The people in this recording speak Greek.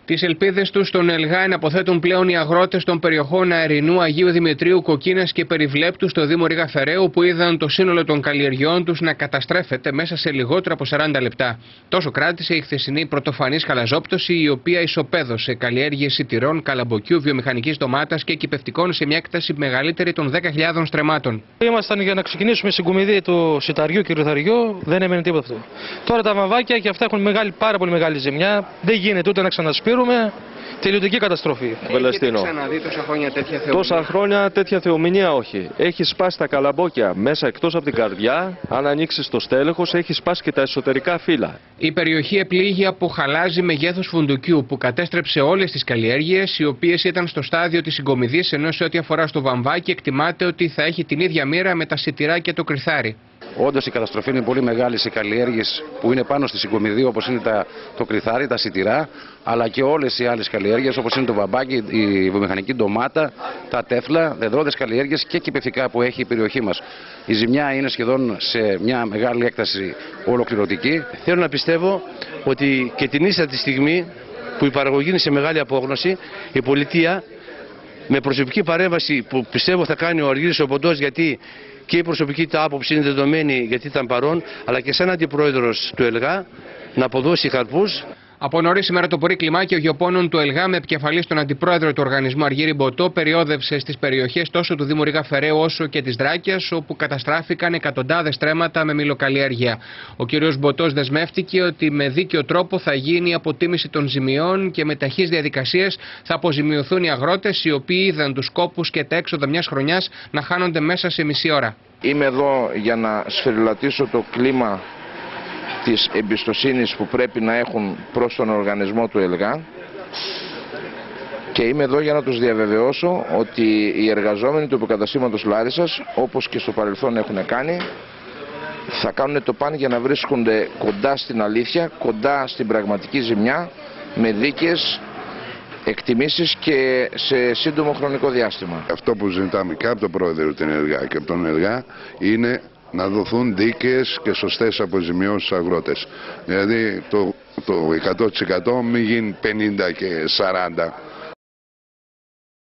Τις ελπίδες τους στον ΕΛΓΑ εναποθέτουν πλέον οι αγρότες των περιοχών Αερινού, Αγίου Δημητρίου, Κοκκίνας και Περιβλέπτου στο Δήμο Ρήγα Φεραίου, που είδαν το σύνολο των καλλιεργειών τους να καταστρέφεται μέσα σε λιγότερο από 40 λεπτά. Τόσο κράτησε η χθεσινή πρωτοφανής χαλαζόπτωση, η οποία ισοπαίδωσε καλλιέργειες σιτηρών, καλαμποκιού, βιομηχανικής ντομάτας και κυπευτικών σε μια έκταση μεγαλύτερη των 10.000 στρεμμάτων. Ήμασταν για να ξεκινήσουμε συγκομιδή του σιταριού και ρυθαριού, δεν έμενε τίποτα αυτό. Τώρα τα βαμβάκια και αυτά έχουν πάρα πολύ μεγάλη ζημιά, δεν γίνεται ούτε να ξανασπείρουμε. Τελειωτική καταστροφή. Έχετε ξαναδεί τόσα χρόνια τέτοια θεομηνία? Τόσα χρόνια τέτοια θεομηνία όχι. Έχει σπάσει τα καλαμπόκια μέσα εκτός από την καρδιά. Αν ανοίξει το στέλεχος, έχει σπάσει και τα εσωτερικά φύλλα. Η περιοχή επλήγει από χαλάζι μεγέθους φουντουκιού που κατέστρεψε όλες τις καλλιέργειες, οι οποίες ήταν στο στάδιο της συγκομιδής, ενώ σε ό,τι αφορά στο βαμβάκι εκτιμάται ότι θα έχει την ίδια μοίρα με τα σιτηρά και το κρυθάρι. Όντως η καταστροφή είναι πολύ μεγάλη σε καλλιέργειες που είναι πάνω στη συγκομιδή, όπως είναι το κρυθάρι, τα σιτηρά, αλλά και όλες οι άλλες καλλιέργειες όπως είναι το βαμπάκι, η βιομηχανική ντομάτα, τα τέφλα, δεδρώτες καλλιέργειες και κυπευτικά που έχει η περιοχή μας. Η ζημιά είναι σχεδόν σε μια μεγάλη έκταση ολοκληρωτική. Θέλω να πιστεύω ότι και την ίσα τη στιγμή που η παραγωγή είναι σε μεγάλη απόγνωση, η πολιτεία με προσωπική παρέμβαση που πιστεύω θα κάνει ο Αργύρης ο Ποντός, γιατί και η προσωπική του άποψη είναι δεδομένη γιατί ήταν παρόν, αλλά και σαν αντιπρόεδρος του ΕΛΓΑ να αποδώσει καρπούς. Από νωρίς σήμερα το πρωί, κλιμάκιο γεωπόνων του ΕΛΓΑ με επικεφαλής τον αντιπρόεδρο του οργανισμού Αργύρη Μποτό περιόδευσε στις περιοχές τόσο του Δήμου Ρήγα Φεραίου όσο και της Δράκειας, όπου καταστράφηκαν εκατοντάδες στρέμματα με μυλοκαλλιέργεια. Ο κ. Μποτός δεσμεύτηκε ότι με δίκαιο τρόπο θα γίνει η αποτίμηση των ζημιών και με ταχύς διαδικασίες θα αποζημιωθούν οι αγρότες, οι οποίοι είδαν τους κόπους και τα έξοδα μιας χρονιάς να χάνονται μέσα σε μισή ώρα. Είμαι εδώ για να σφυριλατήσω το κλίμα της εμπιστοσύνης που πρέπει να έχουν προς τον οργανισμό του ΕΛΓΑ και είμαι εδώ για να τους διαβεβαιώσω ότι οι εργαζόμενοι του υποκαταστήματος Λάρισσας, όπως και στο παρελθόν έχουν κάνει, θα κάνουν το παν για να βρίσκονται κοντά στην αλήθεια, κοντά στην πραγματική ζημιά, με δίκαιες εκτιμήσεις και σε σύντομο χρονικό διάστημα. Αυτό που ζητάμε και από τον πρόεδρο του ΕΛΓΑ και από τον ΕΛΓΑ είναι να δοθούν δίκαιες και σωστές αποζημιώσεις στους αγρότες. Δηλαδή το 100% μην γίνει 50 και 40